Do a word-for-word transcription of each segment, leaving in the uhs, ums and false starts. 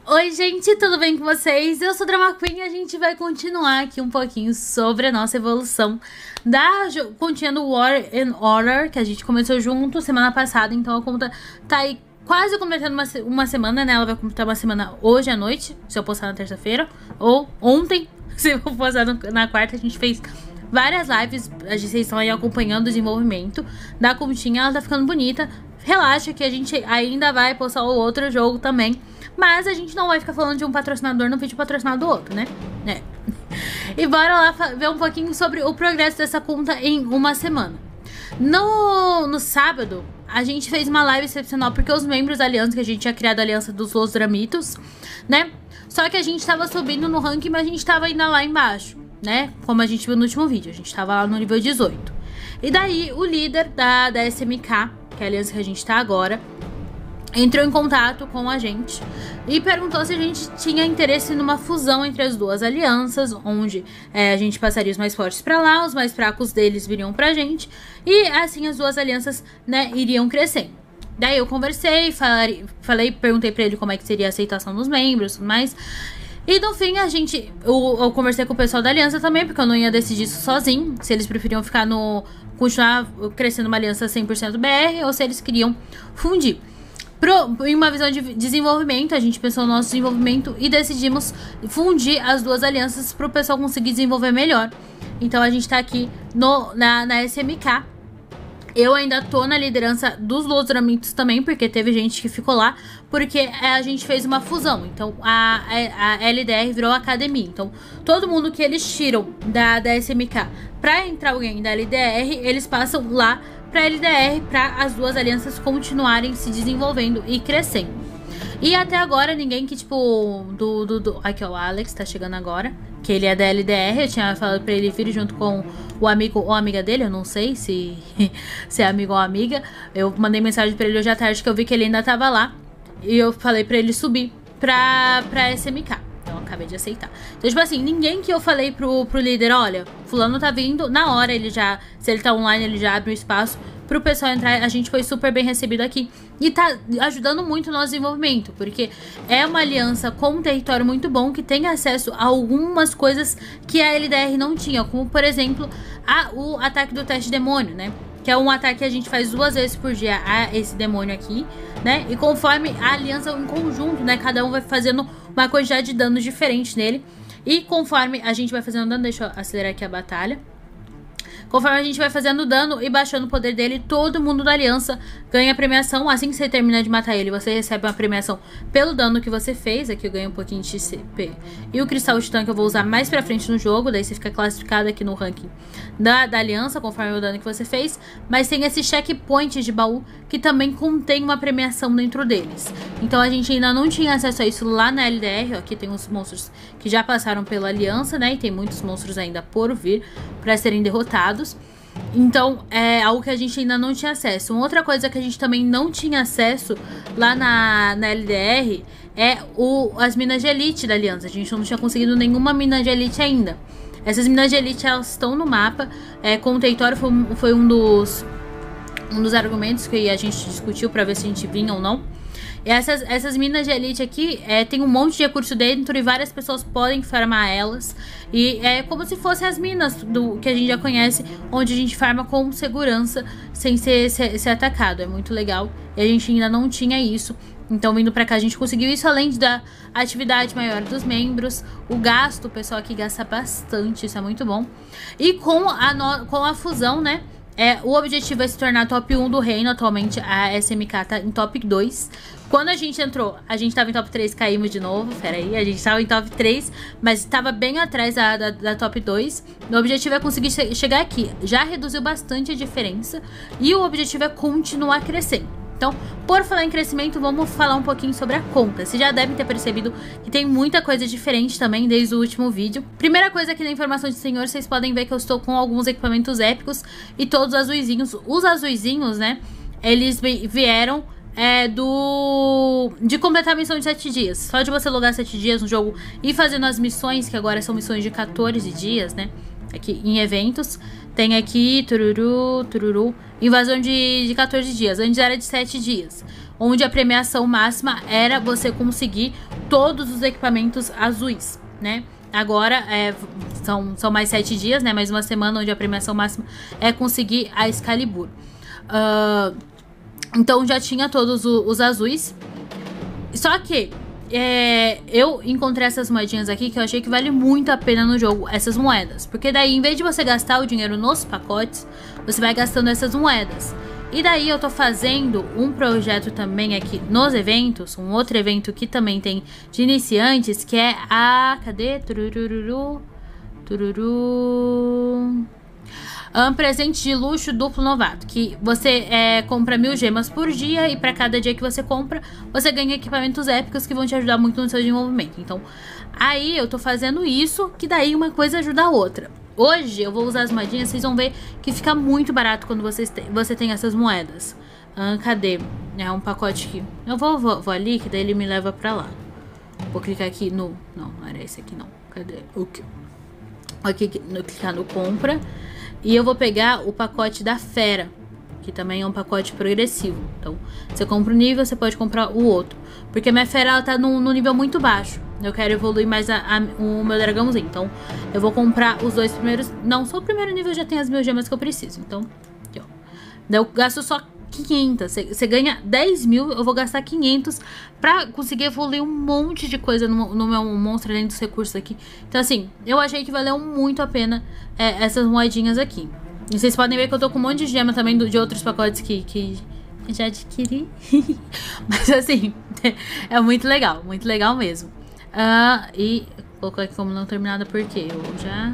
Oi gente, tudo bem com vocês? Eu sou Drama Queen e a gente vai continuar aqui um pouquinho sobre a nossa evolução da continha do War and Order, que a gente começou junto semana passada, então a conta tá aí quase completando uma, uma semana, né? Ela vai completar uma semana hoje à noite, se eu postar na terça-feira, ou ontem, se eu postar no, na quarta. A gente fez várias lives, vocês estão aí acompanhando o desenvolvimento da continha, ela tá ficando bonita. Relaxa que a gente ainda vai postar o outro jogo também. Mas a gente não vai ficar falando de um patrocinador no vídeo patrocinado do outro, né? É. E bora lá ver um pouquinho sobre o progresso dessa conta em uma semana. No, no sábado, a gente fez uma live excepcional porque os membros da aliança, que a gente tinha criado a aliança dos Los Dramitos, né? Só que a gente tava subindo no ranking, mas a gente tava ainda lá embaixo, né? Como a gente viu no último vídeo, a gente tava lá no nível dezoito. E daí, o líder da, da S M K, que é a aliança que a gente tá agora, entrou em contato com a gente e perguntou se a gente tinha interesse numa fusão entre as duas alianças, onde é, a gente passaria os mais fortes pra lá, os mais fracos deles viriam pra gente, e assim as duas alianças, né, iriam crescendo. Daí eu conversei, falei, falei perguntei pra ele como é que seria a aceitação dos membros e tudo mais. E no fim a gente, eu, eu conversei com o pessoal da aliança também, porque eu não ia decidir isso sozinho, se eles preferiam ficar no, continuar crescendo uma aliança cem por cento B R, ou se eles queriam fundir. Pro, em uma visão de desenvolvimento, a gente pensou no nosso desenvolvimento e decidimos fundir as duas alianças para o pessoal conseguir desenvolver melhor. Então a gente tá aqui no, na, na S M K. Eu ainda tô na liderança dos Los Dramitos também, porque teve gente que ficou lá, porque a gente fez uma fusão. Então a, a, a L D R virou academia. Então todo mundo que eles tiram da, da S M K pra entrar alguém da L D R, eles passam lá pra L D R, pra as duas alianças continuarem se desenvolvendo e crescendo. E até agora ninguém que, tipo, do, do, do... Aqui, ó, o Alex tá chegando agora, que ele é da L D R. Eu tinha falado pra ele vir junto com o amigo ou amiga dele, eu não sei se, se é amigo ou amiga. Eu mandei mensagem pra ele hoje à tarde, que eu vi que ele ainda tava lá, e eu falei pra ele subir pra, pra S M K. Então eu acabei de aceitar. Então, tipo assim, ninguém que eu falei pro, pro líder, olha, fulano tá vindo, na hora ele já, se ele tá online, ele já abre o espaço pro pessoal entrar. A gente foi super bem recebido aqui e tá ajudando muito o nosso desenvolvimento, porque é uma aliança com um território muito bom, que tem acesso a algumas coisas que a L D R não tinha, como por exemplo, a, o ataque do teste demônio, né? Que é um ataque que a gente faz duas vezes por dia a esse demônio aqui, né? E conforme a aliança em conjunto, né? Cada um vai fazendo uma quantidade de danos diferente nele. E conforme a gente vai fazendo dano, deixa eu acelerar aqui a batalha. Conforme a gente vai fazendo dano e baixando o poder dele, todo mundo da aliança ganha premiação. Assim que você termina de matar ele, você recebe uma premiação pelo dano que você fez. Aqui eu ganho um pouquinho de C P. E o cristal titã que eu vou usar mais pra frente no jogo. Daí você fica classificado aqui no ranking da, da aliança, conforme o dano que você fez. Mas tem esse checkpoint de baú, que também contém uma premiação dentro deles. Então a gente ainda não tinha acesso a isso lá na L D R. Aqui tem os monstros que já passaram pela aliança, né? E tem muitos monstros ainda por vir pra serem derrotados. Então, é algo que a gente ainda não tinha acesso. Uma outra coisa que a gente também não tinha acesso lá na, na L D R é o, as minas de elite da aliança. A gente não tinha conseguido nenhuma mina de elite ainda. Essas minas de elite, elas estão no mapa. É, com o território foi, foi um dos, um dos argumentos que a gente discutiu para ver se a gente vinha ou não. E essas, essas minas de elite aqui, é, tem um monte de recurso dentro e várias pessoas podem farmar elas. E é como se fossem as minas do, que a gente já conhece, onde a gente farma com segurança, sem ser, ser, ser atacado. É muito legal. E a gente ainda não tinha isso. Então, vindo pra cá, a gente conseguiu isso, além da atividade maior dos membros. O gasto, o pessoal aqui gasta bastante, isso é muito bom. E com a, no, com a fusão, né? É, o objetivo é se tornar top um do reino. Atualmente a S M K tá em top dois. Quando a gente entrou, a gente tava em top três, caímos de novo. Pera aí, a gente tava em top três, mas tava bem atrás da, da, da top dois. O objetivo é conseguir che chegar aqui. Já reduziu bastante a diferença. E o objetivo é continuar crescendo. Então, por falar em crescimento, vamos falar um pouquinho sobre a conta. Vocês já devem ter percebido que tem muita coisa diferente também desde o último vídeo. Primeira coisa aqui na informação de senhor, vocês podem ver que eu estou com alguns equipamentos épicos e todos azuizinhos. Os azuizinhos, né, eles vieram é, do de completar a missão de sete dias. Só de você logar sete dias no jogo e fazendo as missões, que agora são missões de quatorze dias, né? Aqui em eventos. Tem aqui, tururu, tururu, invasão de, de quatorze dias. Antes era de sete dias. Onde a premiação máxima era você conseguir todos os equipamentos azuis, né? Agora é, são, são mais sete dias, né? Mais uma semana onde a premiação máxima é conseguir a Excalibur. Uh, então já tinha todos os, os azuis. Só que é, eu encontrei essas moedinhas aqui que eu achei que vale muito a pena no jogo, essas moedas. Porque daí, em vez de você gastar o dinheiro nos pacotes, você vai gastando essas moedas. E daí eu tô fazendo um projeto também aqui nos eventos, um outro evento que também tem de iniciantes, que é a... Cadê? Turururu, tururu... Um presente de luxo duplo novato, que você é, compra mil gemas por dia e para cada dia que você compra, você ganha equipamentos épicos que vão te ajudar muito no seu desenvolvimento. Então, aí eu tô fazendo isso, que daí uma coisa ajuda a outra. Hoje eu vou usar as moedinhas, vocês vão ver que fica muito barato quando vocês te, você tem essas moedas. Ah, cadê? É um pacote aqui. Eu vou, vou, vou ali, que daí ele me leva pra lá. Vou clicar aqui no... Não, não era esse aqui não. Cadê? O que? Aqui, no, clicar no compra. E eu vou pegar o pacote da Fera, que também é um pacote progressivo. Então, você compra um nível, você pode comprar o outro. Porque minha Fera, ela tá num, num nível muito baixo. Eu quero evoluir mais a, a, o meu dragãozinho. Então, eu vou comprar os dois primeiros... Não, só o primeiro nível já tem as mil gemas que eu preciso. Então, aqui, ó. Daí eu gasto só quinhentos. Você, você ganha dez mil, eu vou gastar quinhentos pra conseguir evoluir um monte de coisa no, no meu monstro, além dos recursos aqui. Então, assim, eu achei que valeu muito a pena é, essas moedinhas aqui. E vocês podem ver que eu tô com um monte de gema também do, de outros pacotes que, que já adquiri. Mas, assim, é muito legal. Muito legal mesmo. Uh, e vou colocar aqui como não terminada porque eu já...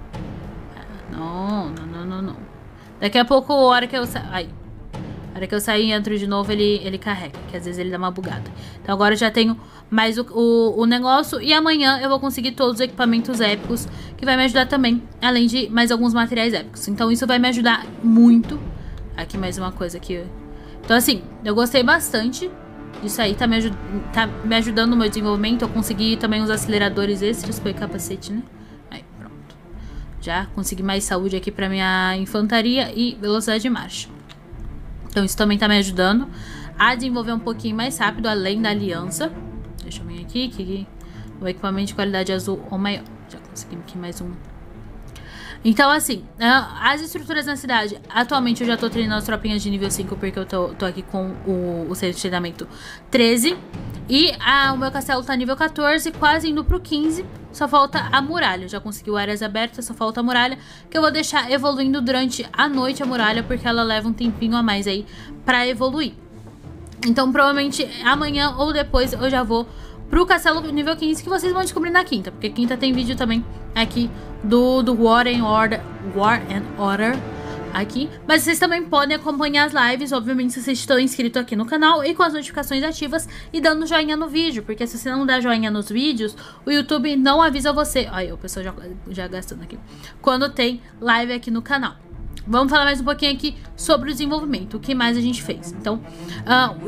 Não, não, não, não, não. Daqui a pouco, a hora que eu sair... Ai. A hora que eu sair e entro de novo, ele, ele carrega. Que às vezes ele dá uma bugada. Então agora eu já tenho mais o, o, o negócio. E amanhã eu vou conseguir todos os equipamentos épicos. Que vai me ajudar também. Além de mais alguns materiais épicos. Então isso vai me ajudar muito. Aqui mais uma coisa aqui. Então assim, eu gostei bastante. Isso aí tá me, ajud tá me ajudando no meu desenvolvimento. Eu consegui também os aceleradores extras. Foi capacete, né? Aí, pronto. Já consegui mais saúde aqui pra minha infantaria e velocidade de marcha. Então isso também tá me ajudando a desenvolver um pouquinho mais rápido, além da aliança. Deixa eu vir aqui, que o equipamento de qualidade azul ou maior. Já conseguimos aqui mais um. Então assim, as estruturas na cidade. Atualmente eu já tô treinando as tropinhas de nível cinco, porque eu tô, tô aqui com o, o centro de treinamento treze. E a, o meu castelo tá nível quatorze, quase indo pro quinze. Só falta a muralha. Já conseguiu áreas abertas, só falta a muralha. Que eu vou deixar evoluindo durante a noite a muralha, porque ela leva um tempinho a mais aí pra evoluir. Então provavelmente amanhã ou depois eu já vou pro castelo nível quinze, que vocês vão descobrir na quinta. Porque quinta tem vídeo também aqui do, do War and Order, War and Order aqui. Mas vocês também podem acompanhar as lives, obviamente, se vocês estão inscritos aqui no canal e com as notificações ativas e dando joinha no vídeo. Porque se você não der joinha nos vídeos, o YouTube não avisa você. Aí o pessoal já, já gastando aqui. Quando tem live aqui no canal. Vamos falar mais um pouquinho aqui sobre o desenvolvimento. O que mais a gente fez. Então, uh,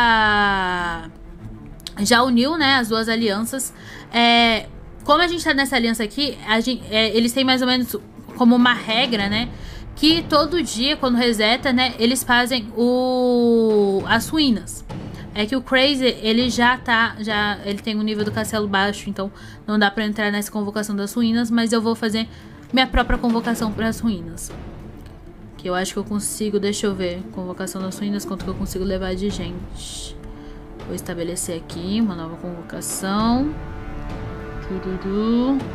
já... Já uniu, né, as duas alianças. É, como a gente tá nessa aliança aqui, a gente, é, eles têm mais ou menos como uma regra, né, que todo dia, quando reseta, né, eles fazem o as ruínas. É que o Crazy, ele já tá, já, ele tem um nível do castelo baixo, então não dá pra entrar nessa convocação das ruínas, mas eu vou fazer minha própria convocação para as ruínas. Que eu acho que eu consigo, deixa eu ver, convocação das ruínas, quanto que eu consigo levar de gente. Vou estabelecer aqui uma nova convocação. Tururu.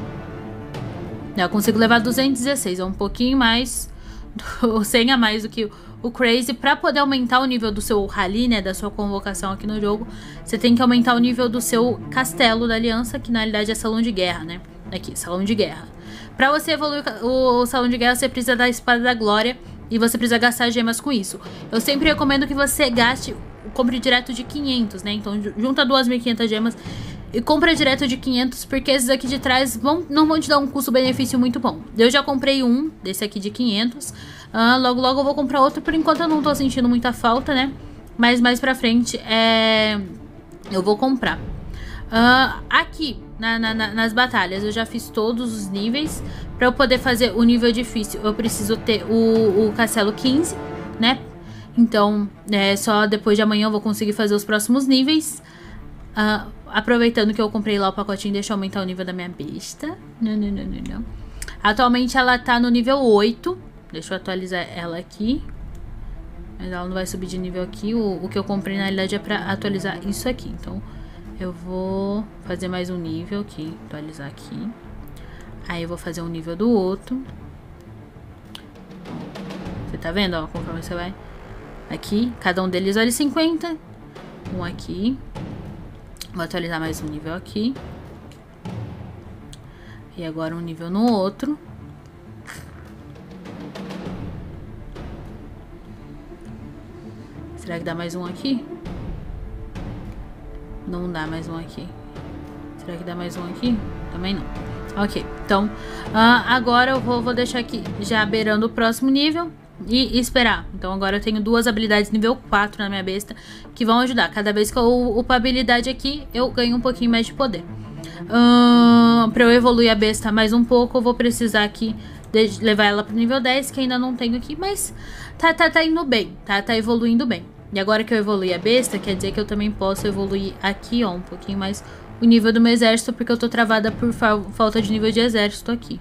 Eu consigo levar duzentos e dezesseis. É um pouquinho mais. cem a mais do que o Crazy. Pra poder aumentar o nível do seu rally, né? Da sua convocação aqui no jogo. Você tem que aumentar o nível do seu castelo da aliança. Que na realidade é salão de guerra, né? Aqui, salão de guerra. Pra você evoluir o, o salão de guerra, você precisa da espada da glória. E você precisa gastar gemas com isso. Eu sempre recomendo que você gaste, compre direto de quinhentos, né? Então junta duas mil e quinhentas gemas e compra direto de quinhentos, porque esses aqui de trás vão, não vão te dar um custo-benefício muito bom. Eu já comprei um desse aqui de quinhentos. Ah, logo logo eu vou comprar outro. Por enquanto eu não tô sentindo muita falta, né? Mas mais pra frente é... eu vou comprar. Uh, aqui, na, na, nas batalhas, eu já fiz todos os níveis. Pra eu poder fazer o nível difícil, eu preciso ter o, o castelo quinze, né? Então, é, só depois de amanhã eu vou conseguir fazer os próximos níveis. Uh, aproveitando que eu comprei lá o pacotinho, deixa eu aumentar o nível da minha besta. Não, não, não, não, não. Atualmente ela tá no nível oito. Deixa eu atualizar ela aqui. Mas ela não vai subir de nível aqui. O, o que eu comprei na realidade é pra atualizar isso aqui. Então, eu vou fazer mais um nível aqui. Atualizar aqui. Aí eu vou fazer um nível do outro. Você tá vendo, ó, conforme você vai. Aqui, cada um deles vale cinquenta. Um aqui. Vou atualizar mais um nível aqui. E agora um nível no outro. Será que dá mais um aqui? Não dá mais um aqui. Será que dá mais um aqui? Também não. Ok, então uh, agora eu vou, vou deixar aqui já beirando o próximo nível e esperar. Então agora eu tenho duas habilidades nível quatro na minha besta que vão ajudar. Cada vez que eu upar a habilidade aqui, eu ganho um pouquinho mais de poder. Uh, pra eu evoluir a besta mais um pouco, eu vou precisar aqui de levar ela pro nível dez, que ainda não tenho aqui, mas tá, tá, tá indo bem, tá, tá evoluindo bem. E agora que eu evoluí a besta, quer dizer que eu também posso evoluir aqui, ó, um pouquinho mais o nível do meu exército, porque eu tô travada por fa falta de nível de exército aqui.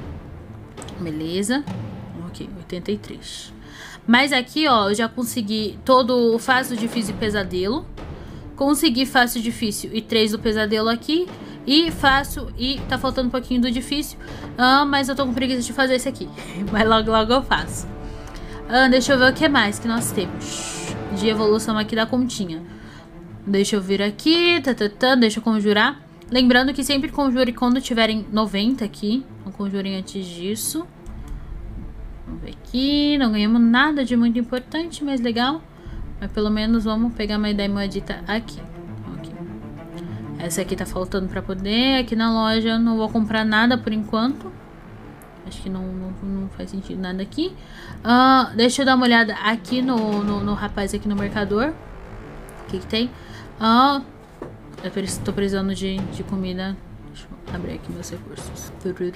Beleza. Ok, oitenta e três. Mas aqui, ó, eu já consegui todo o fácil, difícil e pesadelo. Consegui fácil, difícil e três do pesadelo aqui. E fácil e tá faltando um pouquinho do difícil. Ah, mas eu tô com preguiça de fazer esse aqui. Mas logo, logo eu faço. Ah, deixa eu ver o que mais que nós temos de evolução aqui da continha. Deixa eu vir aqui, tá, tá, tá, deixa eu conjurar. Lembrando que sempre conjure quando tiverem noventa aqui. Não conjurem antes disso. Vamos ver aqui, não ganhamos nada de muito importante, mas legal. Mas pelo menos vamos pegar uma ideia moedita aqui. aqui. Essa aqui tá faltando pra poder. Aqui na loja eu não vou comprar nada por enquanto. Acho que não, não, não faz sentido nada aqui. Uh, deixa eu dar uma olhada aqui no, no, no rapaz aqui no mercador. O que que tem? Ah, eu tô precisando de, de comida. Deixa eu abrir aqui meus recursos.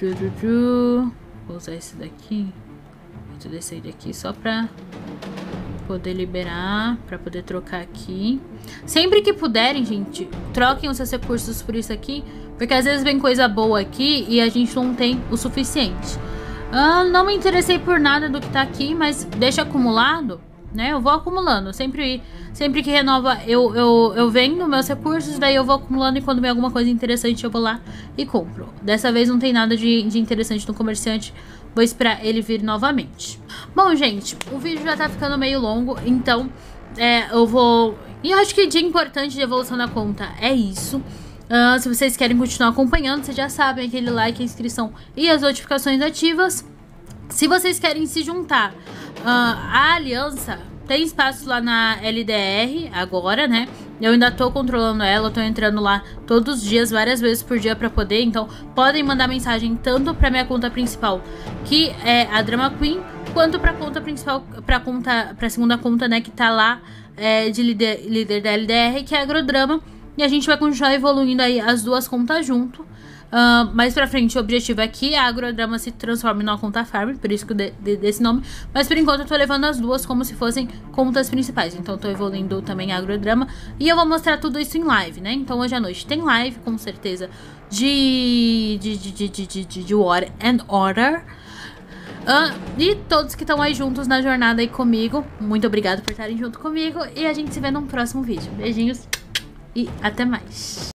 Vou usar esse daqui. Vou descer esse daqui só pra poder liberar, pra poder trocar aqui. Sempre que puderem, gente, troquem os seus recursos por isso aqui, porque às vezes vem coisa boa aqui e a gente não tem o suficiente. Ah, não me interessei por nada do que tá aqui, mas deixa acumulado, né? Eu vou acumulando. Sempre, sempre que renova, eu, eu, eu vendo meus recursos, daí eu vou acumulando e quando vem alguma coisa interessante eu vou lá e compro. Dessa vez não tem nada de, de interessante no comerciante. Vou esperar ele vir novamente. Bom, gente, o vídeo já tá ficando meio longo, então é, eu vou... E eu acho que de importante de evolução da conta é isso. Uh, se vocês querem continuar acompanhando, vocês já sabem, aquele like, a inscrição e as notificações ativas. Se vocês querem se juntar uh, à aliança, tem espaço lá na L D R agora, né? Eu ainda tô controlando ela, tô entrando lá todos os dias, várias vezes por dia pra poder. Então, podem mandar mensagem tanto pra minha conta principal, que é a Drama Queen, quanto pra conta principal, pra, conta, pra segunda conta, né, que tá lá é, de líder, líder da L D R, que é a Agrodrama. E a gente vai continuar evoluindo aí as duas contas junto. Uh, mais pra frente o objetivo é que a Agrodrama se transforme numa conta farm, por isso que eu de, de, desse nome. Mas por enquanto eu tô levando as duas como se fossem contas principais. Então eu tô evoluindo também a Agrodrama. E eu vou mostrar tudo isso em live, né? Então hoje à noite tem live, com certeza, de, de, de, de, de, de, de War and Order. Uh, e todos que estão aí juntos na jornada aí comigo, muito obrigado por estarem junto comigo. E a gente se vê num próximo vídeo. Beijinhos e até mais.